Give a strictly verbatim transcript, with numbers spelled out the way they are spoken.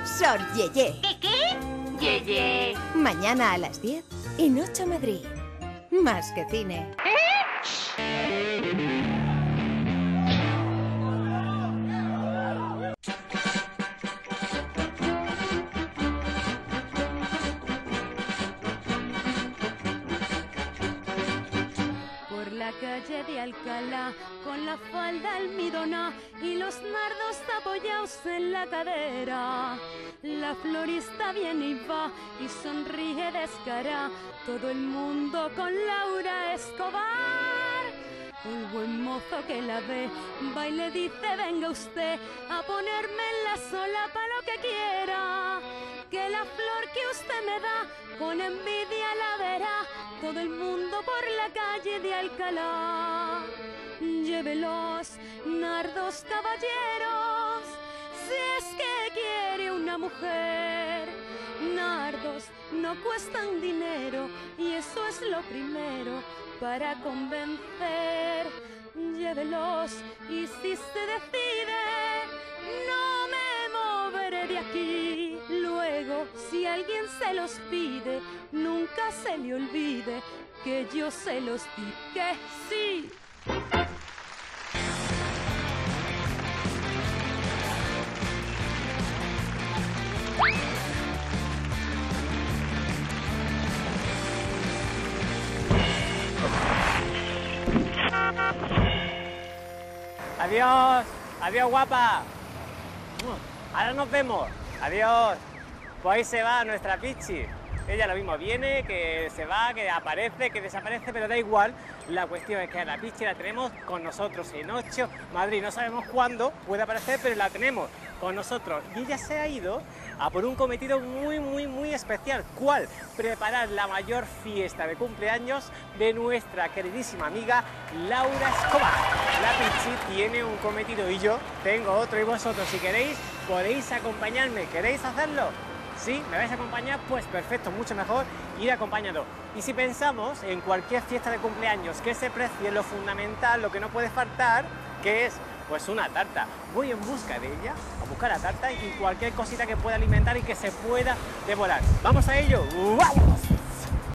Sor Yeye. ¿Qué qué? Yeye. Mañana a las diez en ocho Madrid. Más que cine. Por la calle de Alcalá, con la falda almidona y los nardos apoyados en la cadera, la florista viene y va y sonríe descarada, todo el mundo con Laura Escobar. El buen mozo que la ve va y le dice: venga usted a ponerme en la solapa lo que quiera, que la flor que usted me da con envidia la verá todo el mundo por la calle de Alcalá. Lleve los nardos, caballeros, si es que quiere una mujer. Nardos no cuestan dinero y eso es lo primero para convencer. Llévelos y si se decide, no me moveré de aquí. Luego, si alguien se los pide, nunca se le olvide que yo se los di, que sí. Adiós, adiós guapa. Ahora nos vemos. Adiós. Pues ahí se va nuestra Pichi. Ella lo mismo viene, que se va, que aparece, que desaparece, pero da igual. La cuestión es que a la Pichi la tenemos con nosotros en ocho Madrid. No sabemos cuándo puede aparecer, pero la tenemos con nosotros. Y ella se ha ido a por un cometido muy, muy, muy especial. ¿Cuál? Preparar la mayor fiesta de cumpleaños de nuestra queridísima amiga Laura Escobar. La Pichi tiene un cometido y yo tengo otro, y vosotros, si queréis, podéis acompañarme. ¿Queréis hacerlo? ¿Sí? ¿Me vais a acompañar? Pues perfecto, mucho mejor ir acompañado. Y si pensamos en cualquier fiesta de cumpleaños que se precie, lo fundamental, lo que no puede faltar, que es pues una tarta. Voy en busca de ella, a buscar la tarta y cualquier cosita que pueda alimentar y que se pueda devorar. ¡Vamos a ello! ¡Vamos!